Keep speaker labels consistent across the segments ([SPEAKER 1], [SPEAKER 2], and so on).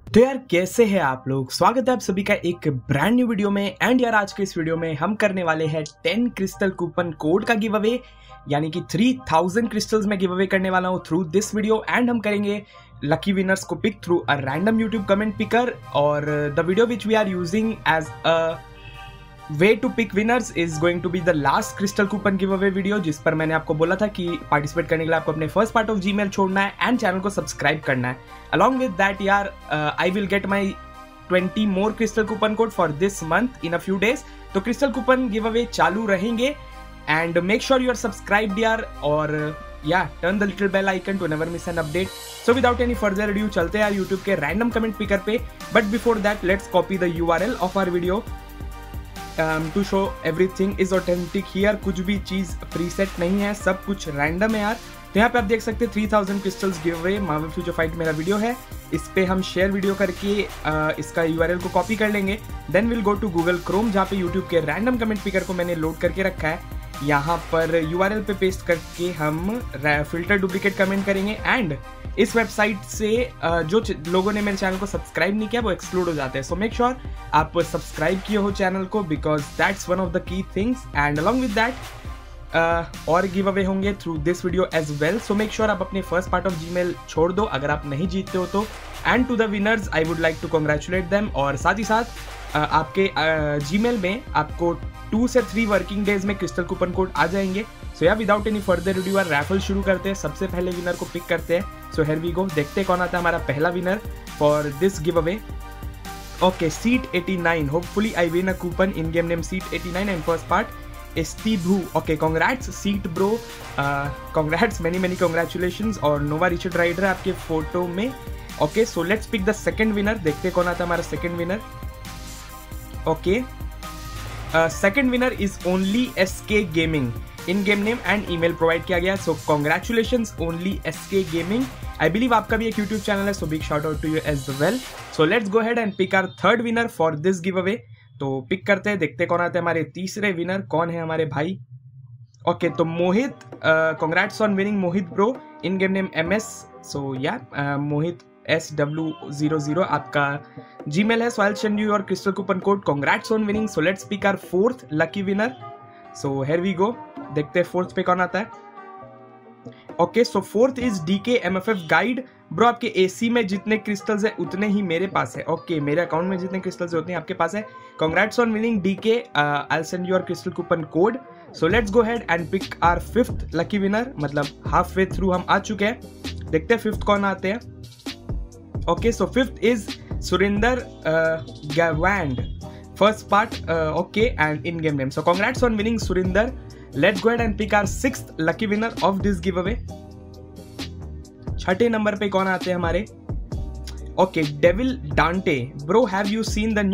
[SPEAKER 1] तो यार कैसे हैं आप लोग। स्वागत है आप सभी का एक ब्रांड न्यू वीडियो में। एंड यार आज के इस वीडियो में हम करने वाले हैं 10 क्रिस्टल कूपन कोड का गिव अवे, यानी कि 3000 क्रिस्टल्स में गिव अवे करने वाला हूं थ्रू दिस वीडियो। एंड हम करेंगे लकी विनर्स को pick through a random YouTube comment picker. और the video which we are using as a way to pick winners is going to be the last crystal coupon giveaway video, जिस पर मैंने आपको बोला था कि participate करने के लिए आपको अपने फर्स्ट पार्ट ऑफ जीमेल छोड़ना है एंड चैनल को सब्सक्राइब करना है। अलॉन्ग विद दैट यार I will get my 20 more crystal coupon code for this month in a few days. तो क्रिस्टल कूपन गिव अवे चालू रहेंगे and make sure you are subscribed यार, और turn the little bell icon to never miss an update. So without any further adieu चलते हैं यार YouTube के random comment picker पे। But before that let's copy the URL of our video to show everything is authentic here. कुछ भी चीज preset नहीं है, सब कुछ रैंडम है यार। तो यहाँ पे आप देख सकते हैं 3000 crystals giveaway Marvel Future Fight मेरा वीडियो है। इस पे हम शेयर वीडियो करके इसका URL को कॉपी कर लेंगे। Then will go to Google Chrome, जहाँ पे यूट्यूब के रैंडम कमेंट पिकर को मैंने लोड करके रखा है। यहाँ पर URL पे पेस्ट करके हम फिल्टर डुप्लीकेट कमेंट करेंगे एंड इस वेबसाइट से जो लोगों ने मेरे चैनल को सब्सक्राइब नहीं किया वो एक्सक्लूड हो जाते हैं। सो मेक श्योर आप सब्सक्राइब किए हो चैनल को, because that's one of the key things. And along with that और गिव अवे होंगे through this video as well. So make sure आप अपने फर्स्ट पार्ट ऑफ जीमेल छोड़ दो अगर आप नहीं जीतते हो तो। And to the winners I would like to congratulate them. और साथ ही साथ आपके जीमेल में आपको 2 से 3 वर्किंग डेज में क्रिस्टल कूपन कोड आ जाएंगे। So yeah without any further adieu यार रैफल शुरू करते हैं। सबसे पहले विनर को पिक करते हैं। सो हियर वी गो, देखते हैं कौन आता है हमारा पहला winner for this giveaway. Okay, seat 89, hopefully I win a coupon in game name seat 89 and first part एस्टीभू। Okay, congrats seat bro, congrats, many congratulations. और नोवा रिचर्ड राइडर आपके फोटो में। Okay, so let's pick the second winner, देखते हैं कौन आता है हमारा second winner. Okay, second winner is only SK gaming, in game name and email provide किया गया। सो congratulations only SK gaming. I believe आपका भी एक यूट्यूब चैनल है, so big shout out to you as well. So let's go ahead and pick our third winner for this giveaway. तो pick करते हैं, देखते कौन आते हैं हमारे तीसरे विनर। कौन है हमारे भाई? ओके, तो Mohit, congrats on winning Mohit bro, in game name MS। So yeah Mohit SW00 आपका जीमेल है। So I will send you your crystal coupon code. Congrats on winning. So let's pick our fourth lucky winner. So here we go, देखते हैं fourth पे कौन आता है। Okay, so fourth is DK MFF guide. Bro आपके AC में जितने crystals है उतने ही मेरे पास है। ओके, मेरे अकाउंट में जितने क्रिस्टल्स है उतने आपके पास है। Congrats on winning DK, I will send your crystal coupon code. So let's go ahead and pick our fifth lucky winner. मतलब हाफ वे थ्रू हम आ चुके हैं, देखते हैं फिफ्थ कौन आते हैं। Okay, so fifth is Surinder Gawand, first part, okay, and in-game name. So congrats on winning Surinder. Let's go ahead and pick our sixth lucky winner of this giveaway. छठे नंबर पे कौन आते हैं हमारे? Okay, Devil Dante. Bro, have you seen the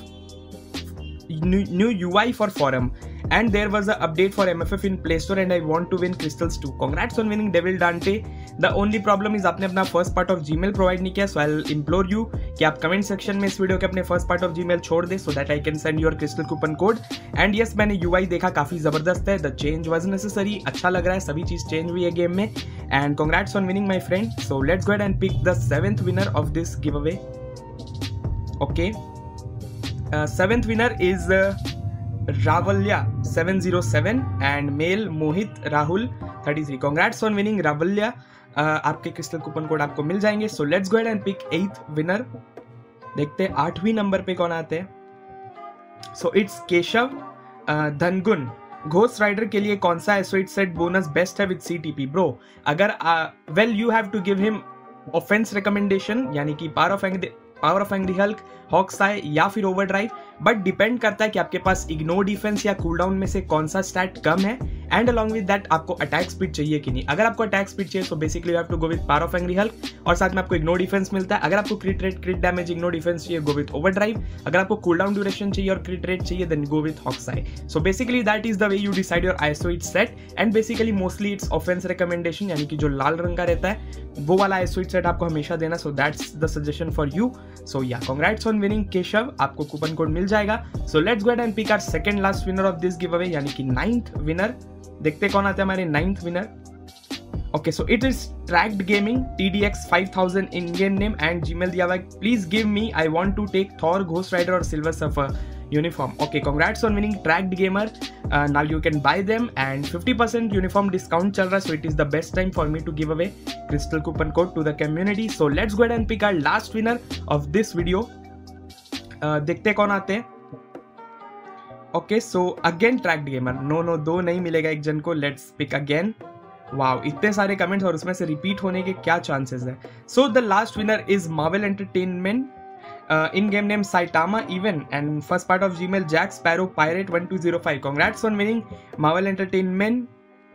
[SPEAKER 1] new UI for forum? And there was an update for MFF in Play Store and I want to win crystals too. Congrats on winning Devil Dante. The only problem is आपने अपना first part of Gmail provide नहीं किया। So I will implore you कि आप comment section में इस video के अपने फर्स्ट पार्ट ऑफ जीमेल छोड़ दे, so that I can send your crystal coupon code. And yes, मैंने UI देखा, काफी जबरदस्त है। द चेंज वाज नेसेसरी, अच्छा लग रहा है, सभी चीज चेंज हुई है गेम में। And congrats on winning my friend. So let's go ahead and pick the 7th winner of this giveaway. Okay, 7th winner is Ravalya 707 and male Mohit Rahul 33. Congrats on winning Ravalya. आपके crystal coupon code आपको मिल जाएंगे। So let's go ahead and pick 8th winner, देखते हैं 8वीं number पे कौन आते हैं। So it's Keshav Dhangun. Ghost Rider के लिए कौन सा एसोइड सेट बोनस बेस्ट है विद CTP? ब्रो अगर well you have to give him offense recommendation, यानी कि power of angry Hulk, Hawkeye या फिर ओवरड्राइव। बट डिपेंड करता है कि आपके पास इग्नोर डिफेंस या कूलडाउन में से कौन सा स्टैट कम है। एंड अलॉन्ग विद दैट आपको अटैक स्पीड चाहिए कि नहीं। अगर आपको अटैक स्पीड चाहिए तो basically you have to go with power of angry Hulk, और साथ में आपको इग्नोर डिफेंस मिलता है। अगर आपको crit rate, crit damage, ignore defense चाहिए, गो विद ओवरड्राइव। अगर आपको कूलडाउन ड्यूरेशन चाहिए और क्रिट रेट चाहिए, then go with Hawkeye. So basically that is the way you decide your iso eight set. And basically mostly it's offense recommendation, यानी कि जो लाल रंग का रहता है वो वाला आइसोइड सेट आपको हमेशा देना। So that's the suggestion for you. So yeah congrats on winning Keshav, आपको कूपन कोड मिल जाएगा। So let's go ahead and pick our second last winner of this giveaway, यानी कि 9th विनर। देखते कौन आते हैं हमारे 9th winner. Okay, so it is Tracked Gaming TDX 5000 in-game name and Gmail दिया हुआ है. Please give me. I want to take Thor, Ghost Rider और Silver Surfer uniform. Okay, congrats on winning Tracked Gamer. Now you can buy them and 50% uniform discount चल रहा है. So it is the best time for me to give away crystal coupon code to the community. So let's go ahead and pick our last winner of this video. देखते कौन आते हैं. Okay, so again Tracked Gamer. No, दो नहीं मिलेगा एक जन को. Let's pick again. वाओ, इतने सारे कमेंट्स और उसमें से रिपीट होने के क्या चांसेस है. So the last winner is Marvel Entertainment in game name Saitama even and first part of Gmail Jack Sparrow pirate 1205. Congrats on winning Marvel Entertainment.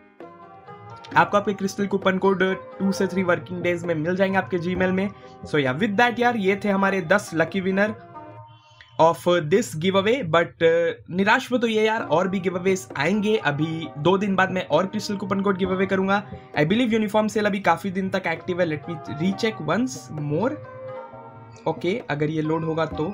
[SPEAKER 1] आपको आपके क्रिस्टल कूपन कोड 2 से 3 वर्किंग डेज में मिल जाएंगे आपके Gmail में. सो yeah with that यार, ये थे हमारे 10 lucky winner of this giveaway. But निराश में तो ये यार, और भी गिव अवेज आएंगे. अभी 2 दिन बाद मैं और crystal coupon code giveaway करूंगा. आई बिलीव यूनिफॉर्म सेल अभी काफी दिन तक एक्टिव है. Let me recheck once more. Okay, अगर ये लोड होगा तो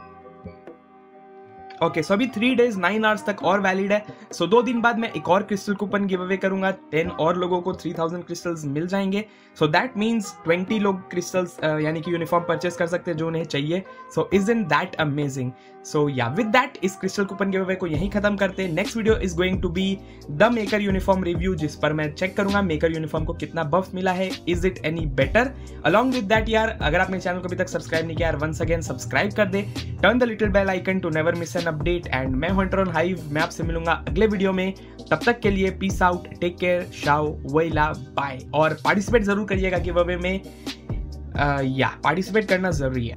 [SPEAKER 1] ओके. सो अभी 3 days 9 hours तक और वैलिड है. सो 2 दिन बाद मैं एक और क्रिस्टल कूपन गिव अवे करूंगा. 10 और लोगों को 3000 क्रिस्टल्स मिल जाएंगे. सो दैट मीन्स 20 लोग क्रिस्टल्स यानी कि यूनिफॉर्म परचेस कर सकते हैं जो उन्हें चाहिए. So isn't that amazing. So yeah with that इस क्रिस्टल कूपन गिव अवे को यहीं खत्म करते हैं. Next video is going to be the Maker uniform review, जिस पर मैं चेक करूंगा मेकर यूनिफॉर्म को कितना बफ मिला है. Is it any better. Along with that यार, अगर आपने चैनल को अभी तक सब्सक्राइब नहीं किया यार, वंस अगेन सब्सक्राइब कर दे. Turn the little bell icon to never miss an update. And मैं हंटर ऑन हाइव. मैं आपसे मिलूंगा अगले वीडियो में. तब तक के लिए पीस आउट, टेक केयर, शाओ, वैला, बाय. और पार्टिसिपेट जरूर करिएगा गिव अवे में. या पार्टिसिपेट करना जरूरी है.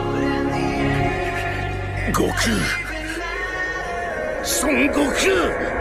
[SPEAKER 2] Goku! Son Goku!